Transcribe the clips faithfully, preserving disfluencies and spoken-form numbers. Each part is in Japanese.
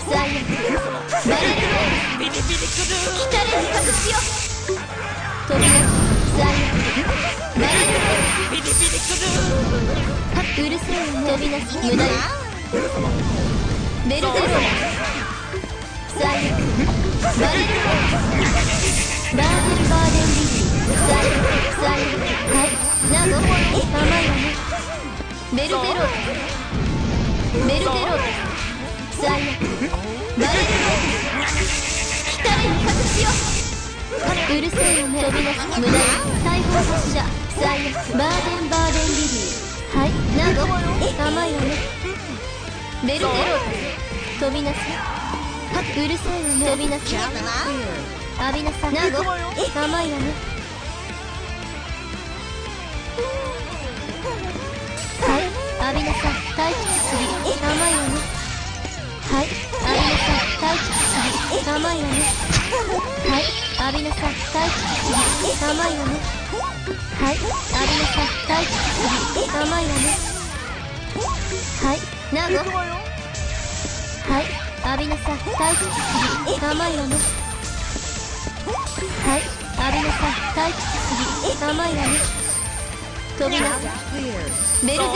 最悪バレルビリビリくる来たれに隠しよ飛び出す最悪バレルビリビリくるはっうるせえよ飛び出す無駄よベルゼロ最悪バレルバーデルバーデンビリー最悪最悪はいなど甘いわねベルゼロベルゼロ最悪バレル来たれに隠しようるせえよね飛び出す無駄大砲発射最悪バーデンバーデンビリーはいなど甘いわねベルゼロ飛びなさいうるせえよね飛びなさい浴びなさいなど甘いわねはい浴びなさい退屈すぎ甘いわねはい浴びなさい退屈すぎ甘いわねはい浴びなさい退屈すぎ甘いわねはい浴びなさい退屈すぎ甘いわねはいなごはい浴びなさい退屈すぎ甘いわねはい浴びなさい退屈すぎ甘いわね飛びなさいベルゼロ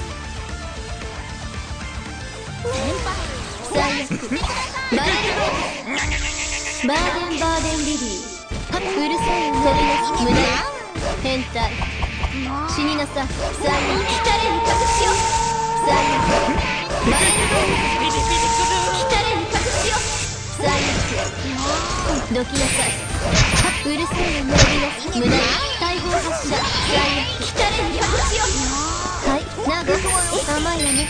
最悪バレルバーデンバーデンリリーはっうるせえよ飛びなす無駄変態死になさい最悪来たれに隠しよ最悪バレル来たれに隠しよ最悪どきなさいはっうるせえよ飛びなす無駄大砲発射最悪来たれに隠しよはいなど甘いわね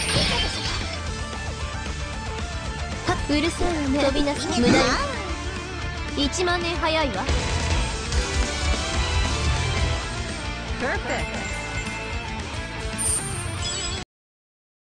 うるせえよね飛びなす無駄いちまん年早いわ。 Perfect.